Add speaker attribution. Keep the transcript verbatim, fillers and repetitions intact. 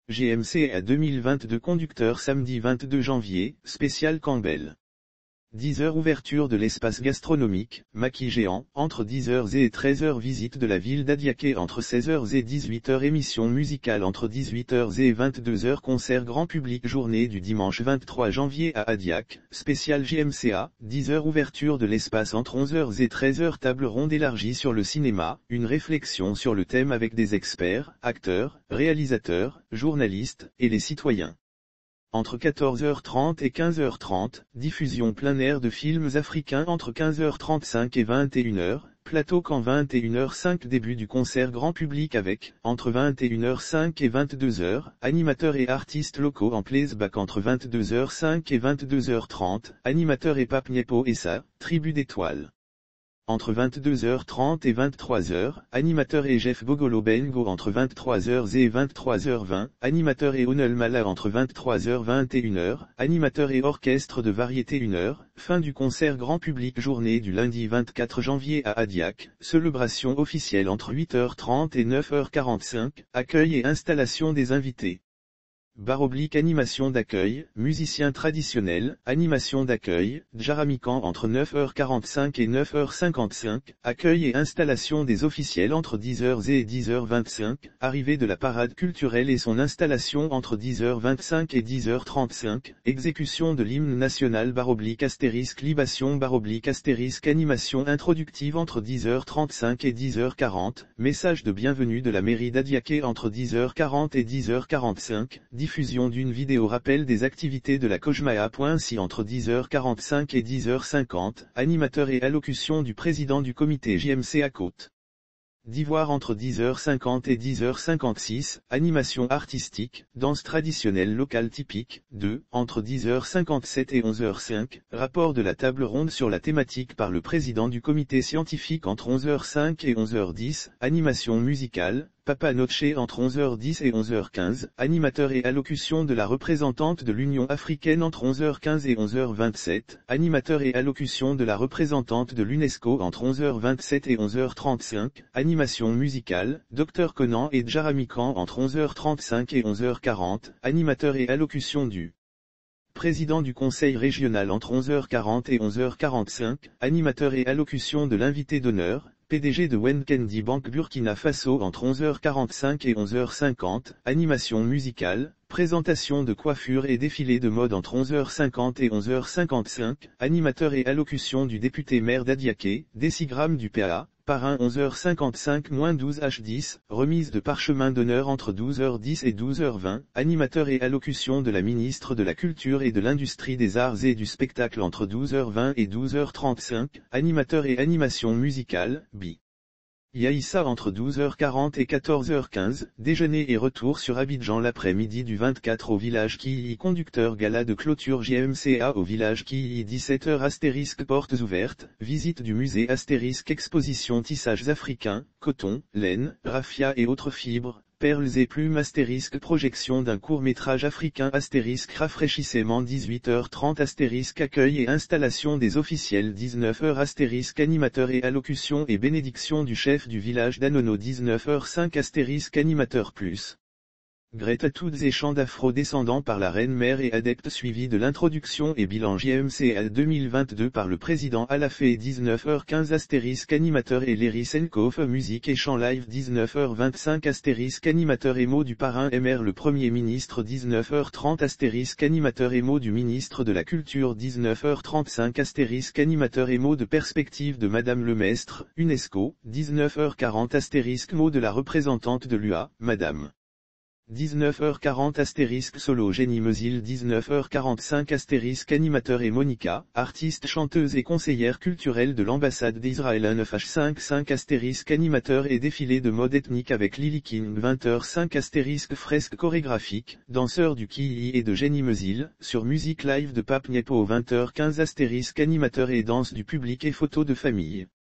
Speaker 1: G M C A deux mille vingt-deux conducteur samedi vingt-deux janvier, spécial Campbell. dix heures ouverture de l'espace gastronomique, maquis géant, entre dix heures et treize heures visite de la ville d'Adiaké entre seize heures et dix-huit heures émission musicale entre dix-huit heures et vingt-deux heures concert grand public journée du dimanche vingt-trois janvier à Adiac, spécial G M C A, dix heures ouverture de l'espace entre onze heures et treize heures table ronde élargie sur le cinéma, une réflexion sur le thème avec des experts, acteurs, réalisateurs, journalistes, et les citoyens. Entre quatorze heures trente et quinze heures trente, diffusion plein air de films africains entre quinze heures trente-cinq et vingt et une heures, plateau quand vingt et une heures cinq début du concert grand public avec, entre vingt et une heures cinq et vingt-deux heures, animateurs et artistes locaux en playback entre vingt-deux heures cinq et vingt-deux heures trente, animateurs et Pape Niepo et sa, tribu d'étoiles. Entre vingt-deux heures trente et vingt-trois heures, animateur et Jeff Bogolo Bengo entre vingt-trois heures et vingt-trois heures vingt, animateur et Onel Mala entre vingt-trois heures vingt et une heures, animateur et orchestre de variété une heure, fin du concert grand public journée du lundi vingt-quatre janvier à Adiac, célébration officielle entre huit heures trente et neuf heures quarante-cinq, accueil et installation des invités. Barre oblique animation d'accueil, musiciens traditionnels, animation d'accueil, Djaramikan entre neuf heures quarante-cinq et neuf heures cinquante-cinq, accueil et installation des officiels entre dix heures et dix heures vingt-cinq, arrivée de la parade culturelle et son installation entre dix heures vingt-cinq et dix heures trente-cinq, exécution de l'hymne national barre oblique astérisque libation barre oblique astérisque animation introductive entre dix heures trente-cinq et dix heures quarante, message de bienvenue de la mairie d'Adiaké entre dix heures quarante et dix heures quarante-cinq, diffusion d'une vidéo rappel des activités de la Kojmaa. Ainsi entre dix heures quarante-cinq et dix heures cinquante, animateur et allocution du président du comité J M C A Côte d'Ivoire entre dix heures cinquante et dix heures cinquante-six, animation artistique, danse traditionnelle locale typique, deux, entre dix heures cinquante-sept et onze heures cinq, rapport de la table ronde sur la thématique par le président du comité scientifique entre onze heures cinq et onze heures dix, animation musicale, Papa Noche entre onze heures dix et onze heures quinze, animateur et allocution de la représentante de l'Union africaine entre onze heures quinze et onze heures vingt-sept, animateur et allocution de la représentante de l'UNESCO entre onze heures vingt-sept et onze heures trente-cinq, animation musicale, Docteur Conan et Djaramikan entre onze heures trente-cinq et onze heures quarante, animateur et allocution du président du conseil régional entre onze heures quarante et onze heures quarante-cinq, animateur et allocution de l'invité d'honneur, P D G de Wenkendi Bank Burkina Faso entre onze heures quarante-cinq et onze heures cinquante, animation musicale, présentation de coiffure et défilé de mode entre onze heures cinquante et onze heures cinquante-cinq, animateur et allocution du député maire d'Adiaké, décigramme du P A, parrain onze heures cinquante-cinq douze heures dix, remise de parchemin d'honneur entre douze heures dix et douze heures vingt, animateur et allocution de la ministre de la Culture et de l'Industrie des Arts et du Spectacle entre douze heures vingt et douze heures trente-cinq, animateur et animation musicale, B. Yaïssa entre douze heures quarante et quatorze heures quinze, déjeuner et retour sur Abidjan l'après-midi du vingt-quatre au village Killy conducteur gala de clôture J M C A au village Killy dix-sept heures astérisque portes ouvertes, visite du musée astérisque exposition tissages africains, coton, laine, raffia et autres fibres, perles et plumes astérisque projection d'un court-métrage africain astérisque rafraîchissement dix-huit heures trente astérisque accueil et installation des officiels dix-neuf heures astérisque animateur et allocution et bénédiction du chef du village d'Anono dix-neuf heures cinq astérisque animateur plus. Greta Thunberg et chant d'afro-descendant par la reine-mère et adepte suivi de l'introduction et bilan J M C A deux mille vingt-deux par le président Alafé dix-neuf heures quinze astérisque animateur et Léry Senkoff musique et chant live dix-neuf heures vingt-cinq astérisque animateur et mot du parrain M R le premier ministre dix-neuf heures trente astérisque animateur et mot du ministre de la Culture dix-neuf heures trente-cinq astérisque animateur et mot de perspective de Madame le Maistre, UNESCO, dix-neuf heures quarante astérisque mot de la représentante de l'U A, Madame. dix-neuf heures quarante astérisque solo Génie Mesil dix-neuf heures quarante-cinq astérisque animateur et Monica, artiste chanteuse et conseillère culturelle de l'ambassade d'Israël neuf heures cinquante-cinq astérisque animateur et défilé de mode ethnique avec Lily King vingt heures cinq astérisque fresque chorégraphique, danseur du Killy et de Génie Mesil, sur musique live de Pape Niepo vingt heures quinze astérisque animateur et danse du public et photos de famille.